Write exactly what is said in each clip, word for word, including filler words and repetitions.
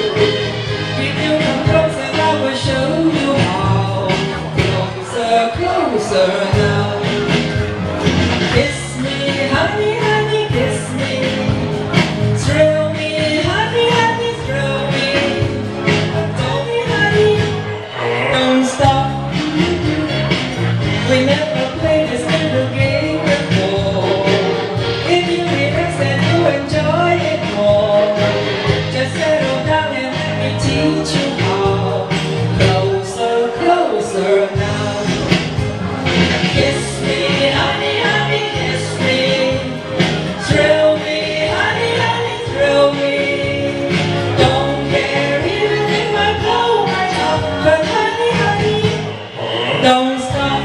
If you come closer, I will show you how. Closer, closer now. Kiss me, honey, honey, kiss me. Thrill me, honey, honey, thrill me. Tell me, honey, don't stop. We never played this little game before. If you relax and you enjoy it more, just settle down and let me teach you how. Closer, closer now. Kiss me, honey, honey, kiss me. Thrill me, honey, honey, thrill me. Don't care even if I blow my top, but honey, honey, don't stop.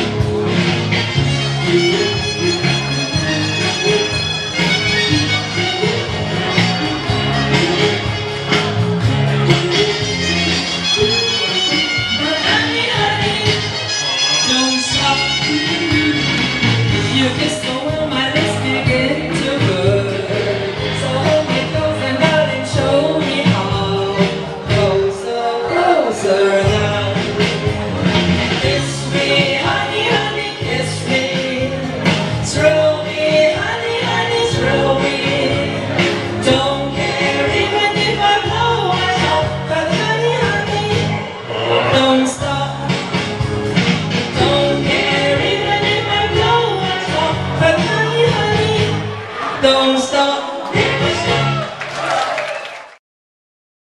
You kiss so well, my lips begin to burn. So hold me close and darling, show me how. Closer, closer now. Kiss me, honey, honey, kiss me. Thrill me, honey, honey, thrill me. Don't care even if I blow my top, but honey, honey, don't stop. Don't stop.